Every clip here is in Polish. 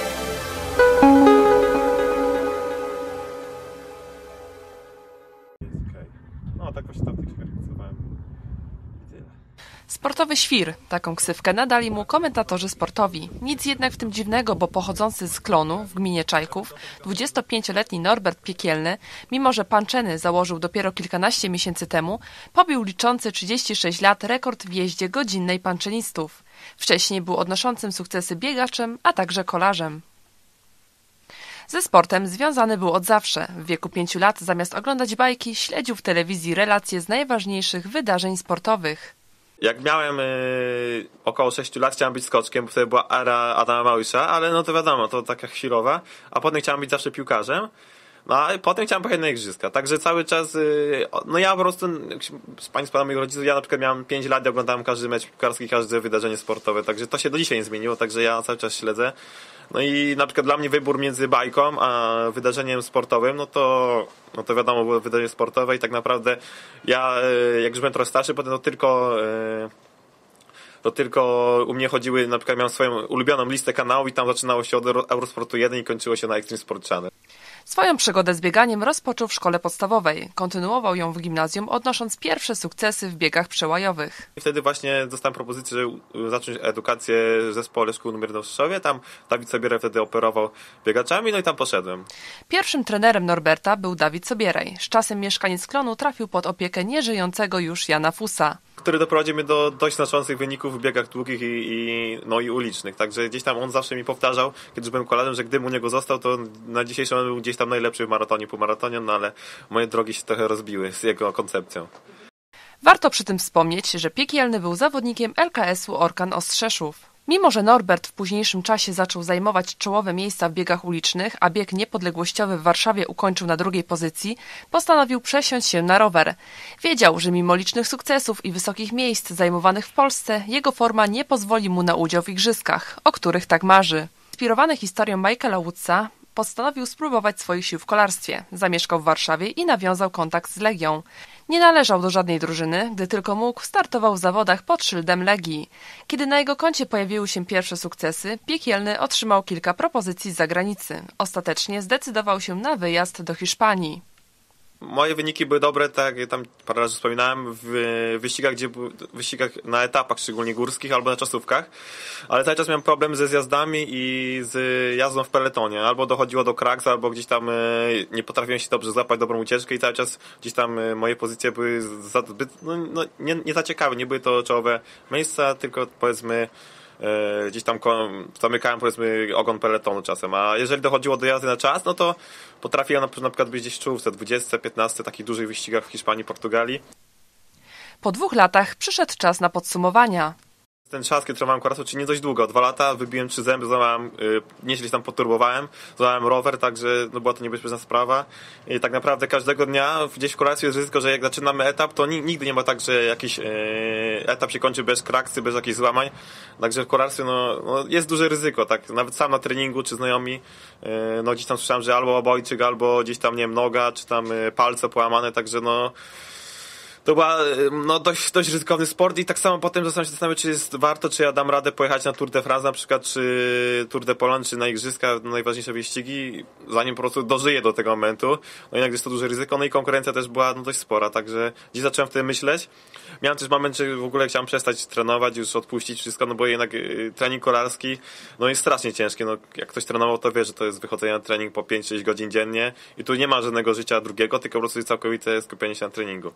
No tak właśnie tam tych charakteryzowałem. Sportowy świr, taką ksywkę nadali mu komentatorzy sportowi. Nic jednak w tym dziwnego, bo pochodzący z Klonu w gminie Czajków, 25-letni Norbert Piekielny, mimo że Panczeny założył dopiero kilkanaście miesięcy temu, pobił liczący 36 lat rekord w jeździe godzinnej panczenistów. Wcześniej był odnoszącym sukcesy biegaczem, a także kolarzem. Ze sportem związany był od zawsze. W wieku 5 lat zamiast oglądać bajki, śledził w telewizji relacje z najważniejszych wydarzeń sportowych. Jak miałem około 6 lat, chciałem być skoczkiem, bo wtedy była era Adama Małysza, ale no to wiadomo, to taka chwilowa, a potem chciałem być zawsze piłkarzem, no a potem chciałem pojechać na igrzyska, także cały czas, no ja po prostu, z państwa moich rodziców, ja na przykład miałem 5 lat i oglądałem każdy mecz piłkarski, każde wydarzenie sportowe, także to się do dzisiaj nie zmieniło, także ja cały czas śledzę. No i na przykład dla mnie wybór między bajką a wydarzeniem sportowym, no to wiadomo, było wydarzenie sportowe i tak naprawdę ja, jak już byłem trochę starszy, potem to tylko u mnie chodziły, na przykład miałem swoją ulubioną listę kanałów i tam zaczynało się od Eurosportu 1 i kończyło się na Extreme Sport Channel. Swoją przygodę z bieganiem rozpoczął w szkole podstawowej. Kontynuował ją w gimnazjum, odnosząc pierwsze sukcesy w biegach przełajowych. I wtedy właśnie dostałem propozycję, żeby zacząć edukację w zespole szkół numer w Rzeszowie. Tam Dawid Sobieraj wtedy operował biegaczami, no i tam poszedłem. Pierwszym trenerem Norberta był Dawid Sobieraj. Z czasem mieszkaniec Klonu trafił pod opiekę nieżyjącego już Jana Fusa, który doprowadził mnie do dość znaczących wyników w biegach długich i ulicznych. Także gdzieś tam on zawsze mi powtarzał, kiedy byłem kolarzem, że gdybym u niego został, to na dzisiejszy moment był gdzieś tam najlepszy w maratonie, półmaratonie, no ale moje drogi się trochę rozbiły z jego koncepcją. Warto przy tym wspomnieć, że Piekielny był zawodnikiem LKS-u Orkan Ostrzeszów. Mimo że Norbert w późniejszym czasie zaczął zajmować czołowe miejsca w biegach ulicznych, a bieg niepodległościowy w Warszawie ukończył na drugiej pozycji, postanowił przesiąść się na rower. Wiedział, że mimo licznych sukcesów i wysokich miejsc zajmowanych w Polsce, jego forma nie pozwoli mu na udział w igrzyskach, o których tak marzy. Inspirowany historią Michaela Woodsa, postanowił spróbować swoich sił w kolarstwie. Zamieszkał w Warszawie i nawiązał kontakt z Legią. Nie należał do żadnej drużyny, gdy tylko mógł, startował w zawodach pod szyldem Legii. Kiedy na jego koncie pojawiły się pierwsze sukcesy, Piekielny otrzymał kilka propozycji z zagranicy. Ostatecznie zdecydował się na wyjazd do Hiszpanii. Moje wyniki były dobre, tak jak tam parę razy wspominałem, w wyścigach na etapach, szczególnie górskich albo na czasówkach, ale cały czas miałem problem ze zjazdami i z jazdą w peletonie. Albo dochodziło do kraks, albo gdzieś tam nie potrafiłem się dobrze złapać dobrą ucieczkę i cały czas gdzieś tam moje pozycje były zbyt, nie za ciekawe, nie były to czołowe miejsca, tylko powiedzmy gdzieś tam zamykałem powiedzmy ogon peletonu czasem, a jeżeli dochodziło do jazdy na czas, no to potrafiłem na przykład być gdzieś w czołówce 20, 15 takich dużych wyścigach w Hiszpanii, Portugalii. Po 2 latach przyszedł czas na podsumowania. Ten czas, kiedy trwałem kolarstwo, czyli nie dość długo, 2 lata, wybiłem 3 zęby, złamałem, nieźle tam poturbowałem, złamałem rower, także no, była to niebezpieczna sprawa i tak naprawdę każdego dnia gdzieś w kolarstwie jest ryzyko, że jak zaczynamy etap, to nigdy nie ma tak, że jakiś etap się kończy bez kraksy, bez jakichś złamań, także w kolarstwie no, jest duże ryzyko, tak, nawet sam na treningu, czy znajomi, no gdzieś tam słyszałem, że albo obojczyk, albo gdzieś tam, nie wiem, noga, czy tam palce połamane, także no to była dość ryzykowny sport i tak samo potem zacząłem się zastanawiać, czy jest warto, czy ja dam radę pojechać na Tour de France na przykład, czy Tour de Poland, czy na igrzyska, najważniejsze wyścigi, zanim po prostu dożyję do tego momentu. No jednak jest to duże ryzyko, no i konkurencja też była dość spora, także gdzieś zacząłem wtedy myśleć. Miałem też moment, że w ogóle chciałem przestać trenować, już odpuścić wszystko, no bo jednak trening kolarski jest strasznie ciężki. No, jak ktoś trenował, to wie, że to jest wychodzenie na trening po 5-6 godzin dziennie i tu nie ma żadnego życia drugiego, tylko po prostu jest całkowite skupienie się na treningu.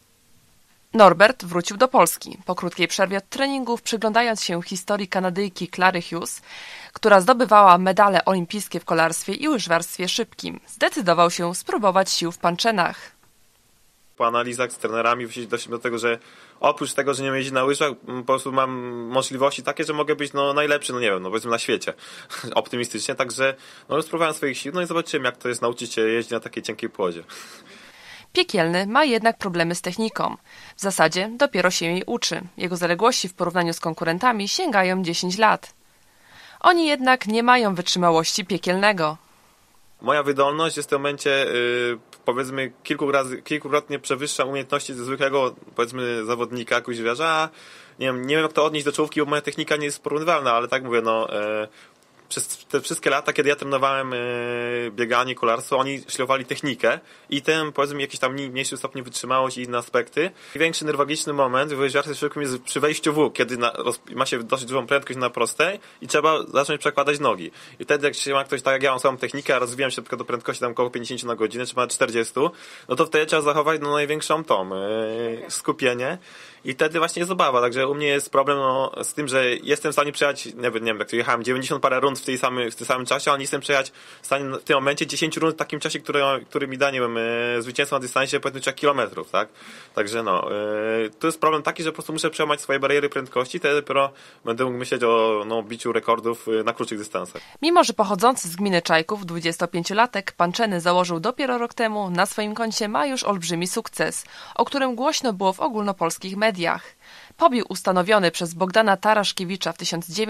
Norbert wrócił do Polski. Po krótkiej przerwie od treningów, przyglądając się historii Kanadyjki Clary Hughes, która zdobywała medale olimpijskie w kolarstwie i łyżwiarstwie szybkim, zdecydował się spróbować sił w Panczenach. Po analizach z trenerami doszliśmy do tego, że oprócz tego, że nie jeździ na łyżwach, po prostu mam możliwości takie, że mogę być najlepszy, powiedzmy na świecie, optymistycznie, także spróbowałem swoich sił, i zobaczyłem, jak to jest nauczyć się jeździć na takiej cienkiej płodzie. Piekielny ma jednak problemy z techniką. W zasadzie dopiero się jej uczy. Jego zaległości w porównaniu z konkurentami sięgają 10 lat. Oni jednak nie mają wytrzymałości Piekielnego. Moja wydolność jest w tym momencie, powiedzmy, kilkukrotnie przewyższa umiejętności zwykłego, powiedzmy, zawodnika, kuźwiarza. Nie wiem jak to odnieść do czołówki, bo moja technika nie jest porównywalna, ale tak mówię, przez te wszystkie lata, kiedy ja trenowałem bieganie, kolarstwo, oni szlifowali technikę i ten, powiedzmy, jakiś tam mniejszy stopień wytrzymałość i inne aspekty. Większy nerwowiczny moment w żarcie szybkim jest przy wejściu w, kiedy ma się dosyć dużą prędkość na prostej i trzeba zacząć przekładać nogi. I wtedy, jak się ma ktoś tak jak ja mam swoją technikę, a rozwijam się do prędkości tam około 50 na godzinę, czy nawet 40, no to wtedy trzeba zachować największą skupienie. I wtedy właśnie jest zabawa, także u mnie jest problem z tym, że jestem w stanie przejechać, nie wiem, jak tu jechałem 90 parę rund w tym samym czasie, ale nie jestem przejechać w stanie w tym momencie 10 rund w takim czasie, który mi da, nie wiem, zwycięstwo na dystansie powiedzmy 3 kilometrów, tak? Także to jest problem taki, że po prostu muszę przełamać swoje bariery prędkości, wtedy dopiero będę mógł myśleć o biciu rekordów na krótszych dystansach. Mimo że pochodzący z gminy Czajków, 25-latek, pan Czeny założył dopiero rok temu, na swoim koncie ma już olbrzymi sukces, o którym głośno było w ogólnopolskich mediach. Pobił ustanowiony przez Bogdana Taraszkiewicza w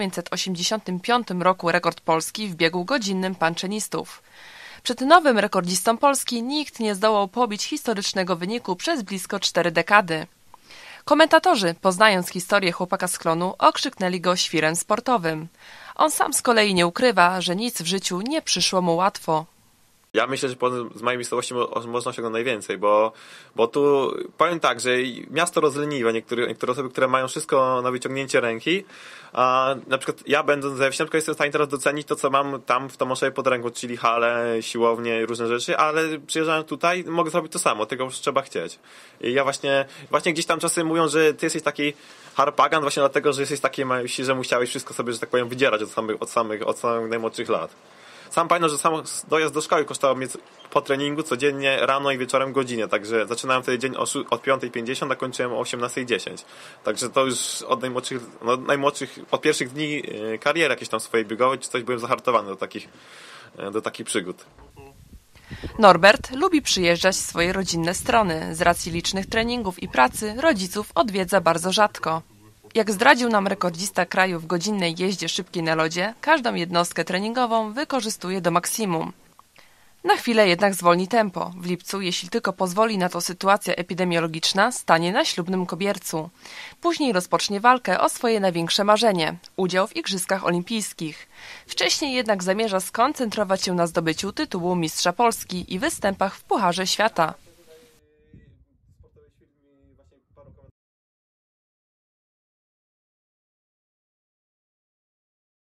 1985 roku rekord Polski w biegu godzinnym panczenistów. Przed nowym rekordzistą Polski nikt nie zdołał pobić historycznego wyniku przez blisko 4 dekady. Komentatorzy, poznając historię chłopaka z Chlonu, okrzyknęli go świrem sportowym. On sam z kolei nie ukrywa, że nic w życiu nie przyszło mu łatwo. Ja myślę, że z mojej miejscowości można osiągnąć najwięcej, bo tu powiem tak, że miasto rozleniwe, niektóre osoby, które mają wszystko na wyciągnięcie ręki, a na przykład ja będąc ze wsi, jestem w stanie teraz docenić to, co mam tam w Tomoszewie pod ręką, czyli hale, siłownie i różne rzeczy, ale przyjeżdżałem tutaj, mogę zrobić to samo, tego już trzeba chcieć. I ja właśnie gdzieś tam czasem mówią, że ty jesteś taki harpagan właśnie dlatego, że jesteś taki małej wsi, że musiałeś wszystko sobie, że tak powiem, wydzierać od samych najmłodszych lat. Sam pamiętam, że sam dojazd do szkoły kosztował mnie po treningu codziennie rano i wieczorem godzinę, także zaczynałem wtedy dzień od 5:50, a kończyłem o 18:10. Także to już od najmłodszych, od pierwszych dni kariery jakieś tam swojej biegowej, czy coś byłem zahartowany do takich przygód. Norbert lubi przyjeżdżać w swoje rodzinne strony. Z racji licznych treningów i pracy rodziców odwiedza bardzo rzadko. Jak zdradził nam rekordzista kraju w godzinnej jeździe szybkiej na lodzie, każdą jednostkę treningową wykorzystuje do maksimum. Na chwilę jednak zwolni tempo. W lipcu, jeśli tylko pozwoli na to sytuacja epidemiologiczna, stanie na ślubnym kobiercu. Później rozpocznie walkę o swoje największe marzenie – udział w Igrzyskach Olimpijskich. Wcześniej jednak zamierza skoncentrować się na zdobyciu tytułu Mistrza Polski i występach w Pucharze Świata.